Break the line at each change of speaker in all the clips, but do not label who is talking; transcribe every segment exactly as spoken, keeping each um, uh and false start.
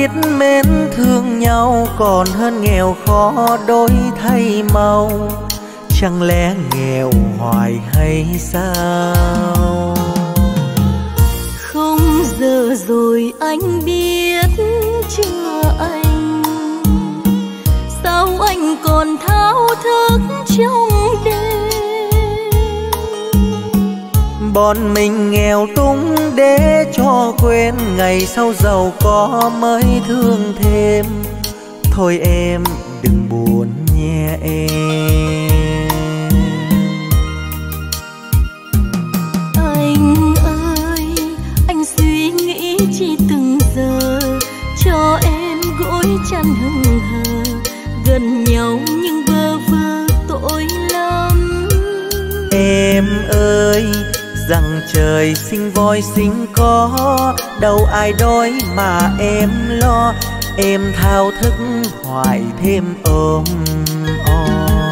biết mến thương nhau còn hơn nghèo khó đổi thay màu. Chẳng lẽ nghèo hoài hay sao?
Không giờ rồi anh biết chưa anh, sao anh còn thao thức trong đêm.
Bọn mình nghèo túng để cho quên, ngày sau giàu có mới thương thêm. Thôi em đừng buồn nhé em.
Anh ơi, anh suy nghĩ chỉ từng giờ, cho em gối chăn hững hờ. Gần nhau nhưng bơ vơ tội lắm.
Em ơi, rằng trời sinh voi sinh có, đâu ai đói mà em lo. Em thao thức hoài thêm ôm o.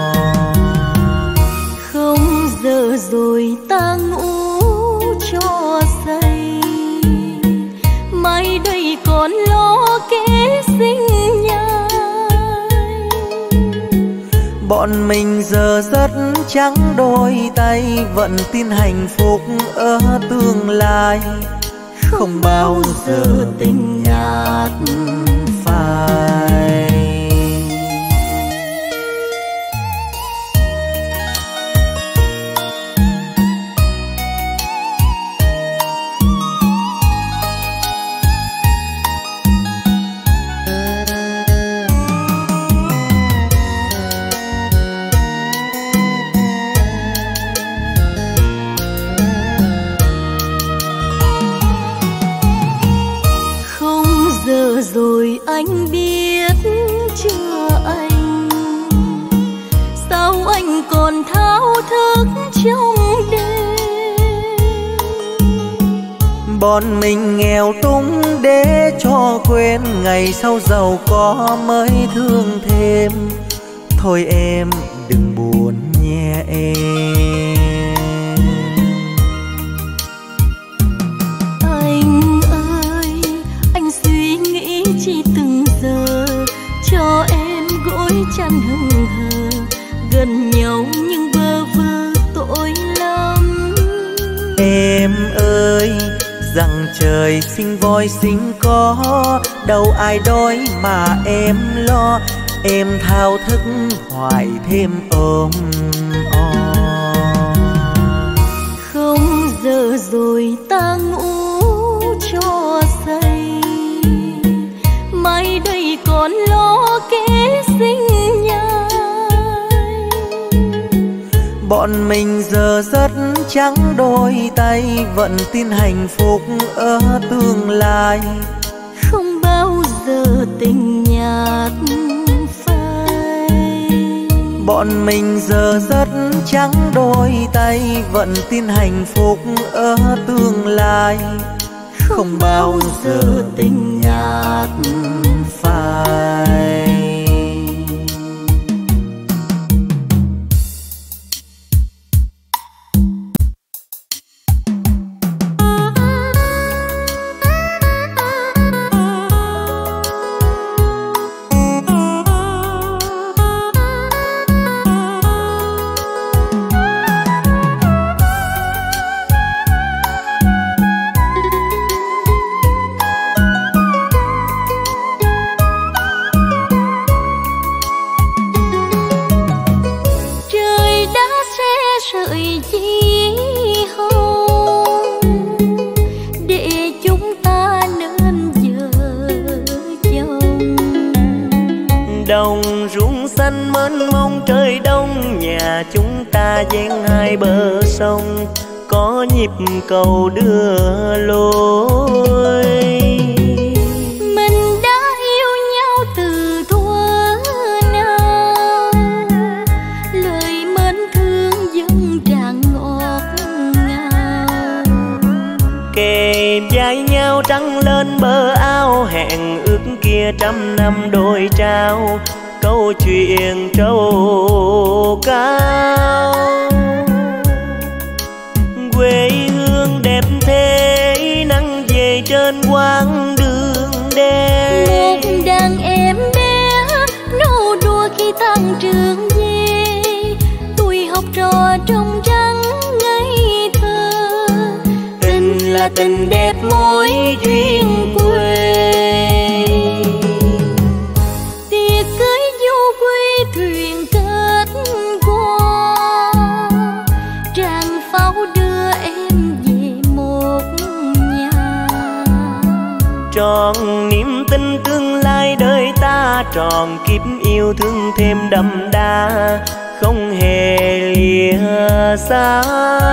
Không giờ rồi ta ngủ cho say, mai đây còn lo kế sinh nhai.
Bọn mình giờ rất trắng đôi tay, vẫn tin hạnh phúc ở tương lai. Không bao giờ tình nhạt phai.
Rồi anh biết chưa anh, sao anh còn thao thức trong đêm.
Bọn mình nghèo túng để cho quên, ngày sau giàu có mới thương thêm. Thôi em đừng buồn nhé em.
Chỉ từng giờ cho em gối chăn hững hờ. Gần nhau nhưng bơ vơ tội lắm.
Em ơi, rằng trời sinh voi sinh có, đâu ai đói mà em lo. Em thao thức hoài thêm ôm o.
Không giờ rồi ta ngủ cho say, mai đây còn lo kế sinh nhai.
Bọn mình giờ rất trắng đôi tay, vẫn tin hạnh phúc ở tương lai.
Không bao giờ tình nhạt phai.
Bọn mình giờ rất trắng đôi tay, vẫn tin hạnh phúc ở tương lai. Không bao giờ tình nhạt phai.
xanh mênh mông trời đông, nhà chúng ta gian hai bờ sông, có nhịp cầu đưa lối.
Mình đã yêu nhau từ thuở nào, lời mến thương vẫn tràn ngọt ngào.
Kề vai nhau trăng lên bờ ao, hẹn ước kia trăm năm đôi trao, câu chuyện trầu cao. Quê hương đẹp thế nắng về trên quãng đường đen, là tình đẹp mối duyên quê.
Tiệc cưới du quy thuyền kết qua, tràng pháo đưa em về một nhà.
Tròn niềm tin tương lai đời ta, tròn kiếp yêu thương thêm đậm đà, không hề lìa xa.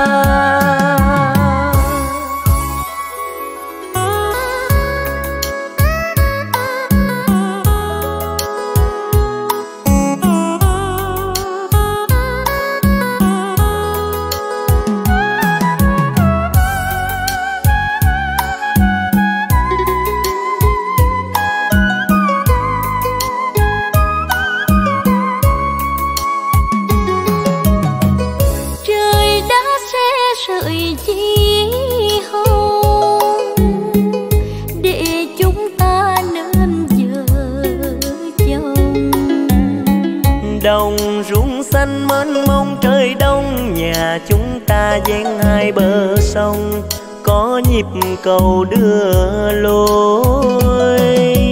Sợi chi hôn để chúng ta nên vợ chồng.
Đồng ruộng xanh mênh mông trời đông, nhà chúng ta dang hai bờ sông, có nhịp cầu đưa lối.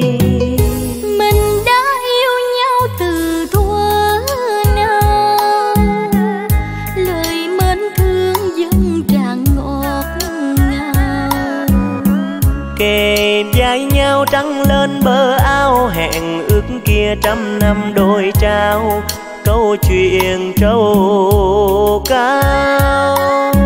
Mình đã yêu nhau từ thuở nào, lời mến thương dâng tràn ngọt ngào.
Kề vai nhau trắng lên bờ ao, hẹn ước kia trăm năm đôi trao, câu chuyện trầu cao.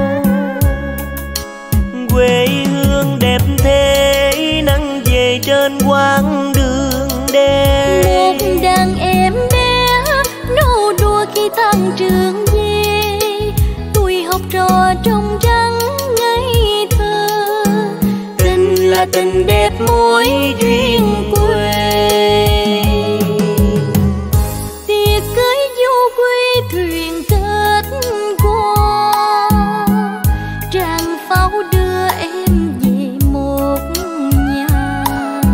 Quê hương đẹp thế nắng về trên quãng đường đê.
Một đàn em bé nô đùa khi tan trường về, tuổi học trò trong trắng ngây thơ.
Tình là tình đẹp mối duyên quê.
Tiệc cưới du quy thuyền kết qua, tràng pháo đưa em về một nhà.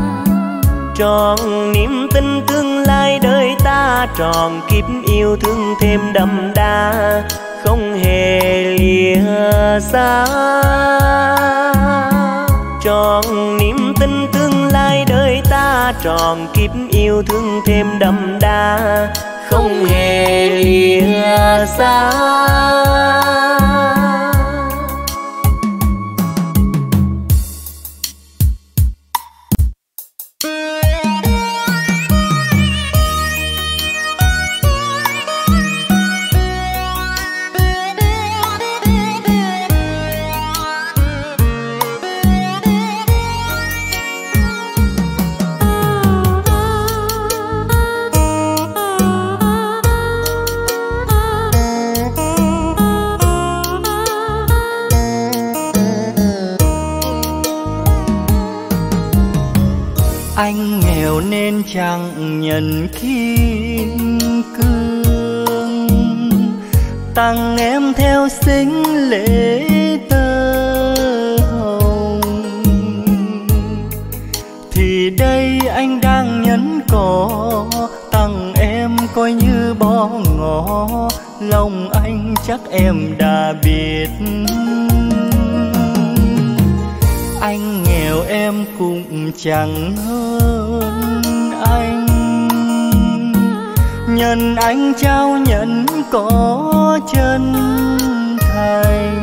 Tròn niềm tin tương lai đời ta, tròn kiếp yêu thương thêm đậm đà, không hề lìa xa. Tròn niềm tin tương lai đời ta, tròn kiếp yêu thương thêm đậm đà, không hề lìa xa.
Anh nghèo nên chẳng nhận kim cương, tặng em theo xính lễ tơ hồng. Thì đây anh đang nhẫn cỏ, tặng em coi như bó ngỏ, lòng anh chắc em đã biết. Anh nghèo em cũng chẳng hơn anh, nhân anh trao nhẫn có chân thành.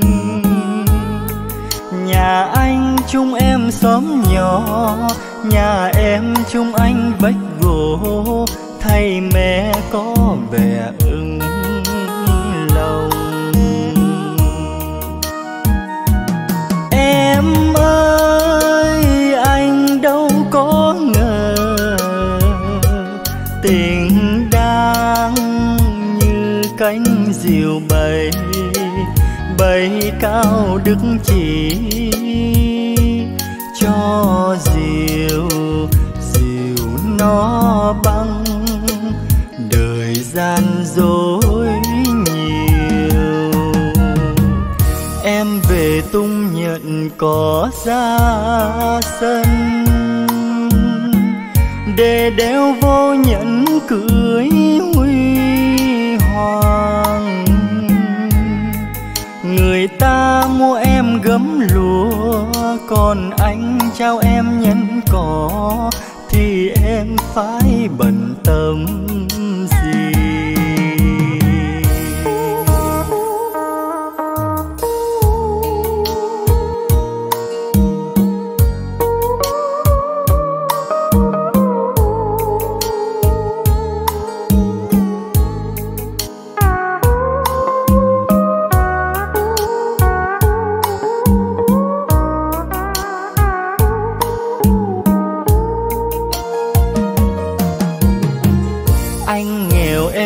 Nhà anh chung em xóm nhỏ, nhà em chung anh vách gỗ, thay mẹ có vẻ ưng lòng. Em ơi anh đâu có ngờ, tình đang như cánh diều bay, bay cao đức chỉ cho diều, diều nó băng đời gian dối nhiều. Em về tung nhận có ra sân, để đeo vô nhẫn cưới huy hoàng. Người ta mua em gấm lụa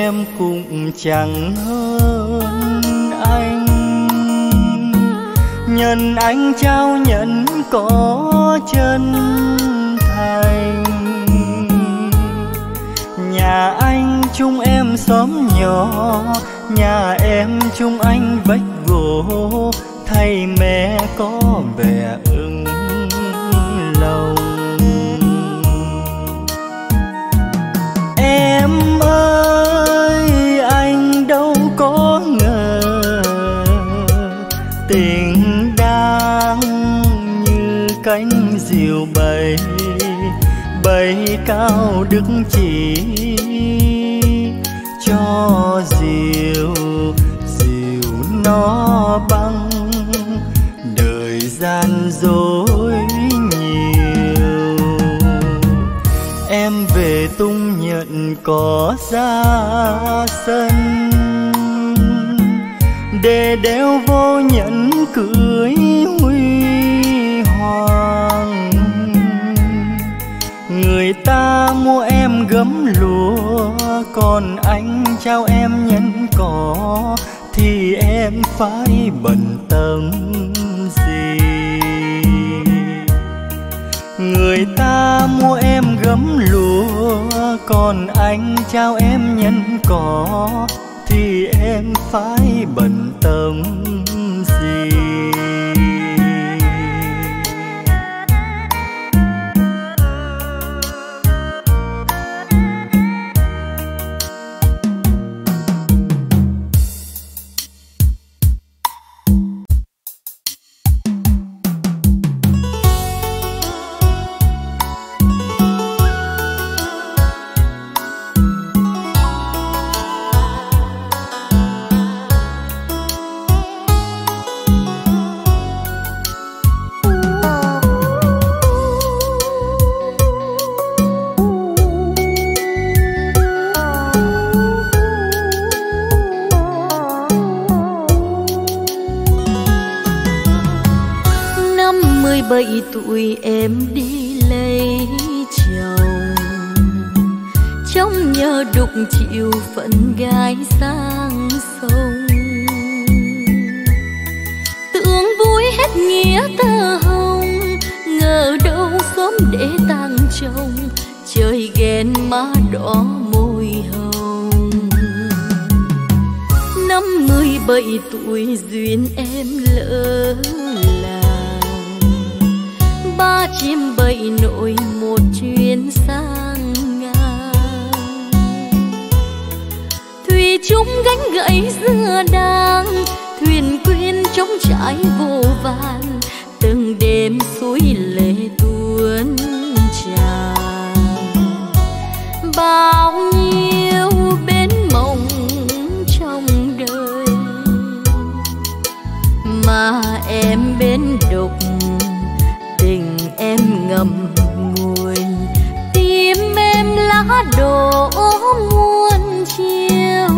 em cũng chẳng hơn anh. Nhân anh trao nhận có chân thành. Nhà anh chung em xóm nhỏ, nhà em chung anh vách gỗ, thay mẹ có vẻ ưng lòng. Em ơi anh đâu có ngờ, tình đang như cánh diều bay, bay cao đức chỉ cho diều, diều nó băng đời gian dối nhiều. Em về tung nhận có ra sân, để đeo vô nhẫn cưới huy hoàng. Người ta mua em gấm lúa, còn anh trao em nhẫn cỏ, thì em phải bận tâm gì. Người ta mua em gấm lúa, còn anh trao em nhẫn cỏ, thì em phải bận tâm gì.
bảy tuổi em đi lấy chồng, trong nhớ đục chịu phận gái sang sông. Tưởng vui hết nghĩa tơ hồng, ngờ đâu sớm để tang chồng, trời ghen má đỏ môi hồng. Năm mười bảy tuổi duyên em lỡ ba chim bảy nổi một chuyến sang ngang. Thủy chung gánh gậy dưa đàng, thuyền quyên trong trải vô vàn, từng đêm suối lệ tuôn tràn. Bao nhiêu bến mộng trong đời, mà em bên đục tình em ngầm ngùi. Tim em lá đổ muôn chiều,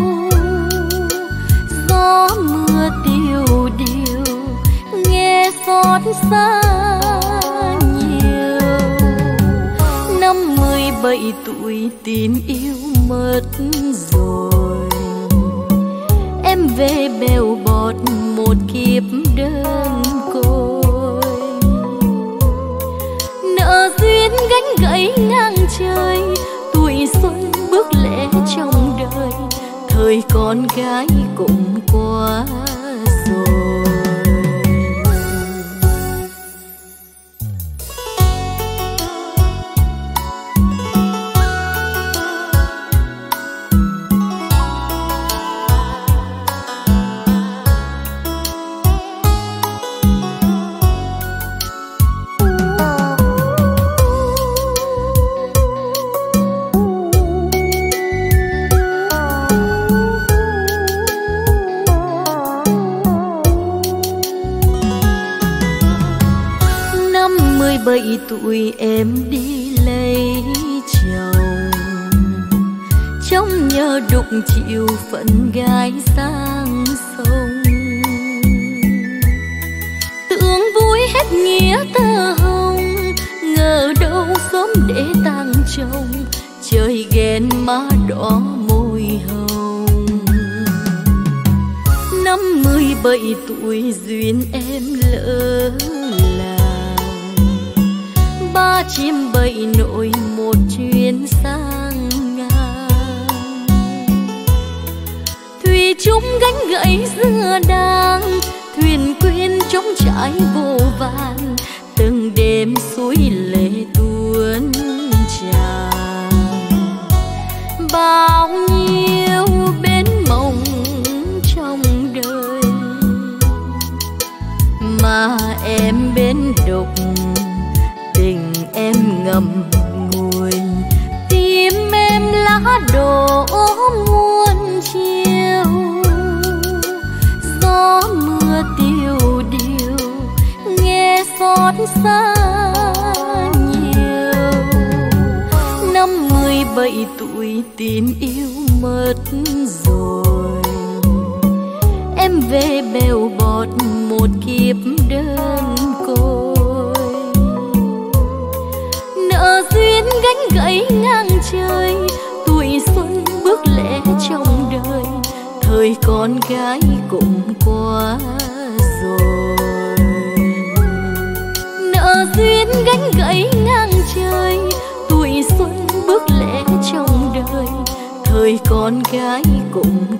gió mưa tiêu điều nghe xót xa nhiều. Năm mười bảy tuổi tìm yêu mất rồi, em về bèo bọt một kiếp đơn côi. Nợ duyên gánh gẫy ngang trời, tuổi xuân bước lẽ trong đời, thời con gái cũng qua rồi. Bảy tuổi em đi lấy chồng, trong nhớ đục chịu phận gái sang sông. Tưởng vui hết nghĩa tơ hồng, ngờ đâu sớm để tang chồng, trời ghen má đỏ môi hồng. Năm mươi bảy tuổi duyên em lỡ làng, ba chim bảy nỗi một chuyến sang ngang. Thủy chung gánh gậy dưa đàng, thuyền quên trống trải vô vàn, từng đêm suối lệ tuôn tràn. Bao nhiêu bến mộng trong đời mà em bên độc, tình em ngậm ngùi, tim em lá đổ muôn chiều. Gió mưa tiêu điều nghe xót xa nhiều. Năm mươi bảy tuổi tìm yêu mất rồi, em về bèo bọt một kiếp đơn côi. Nợ duyên gánh gậy ngang trời, tuổi xuân bước lẽ trong đời, thời con gái cũng qua rồi. Nợ duyên gánh gậy ngang trời, tuổi xuân bước lẽ trong đời, thời con gái cũng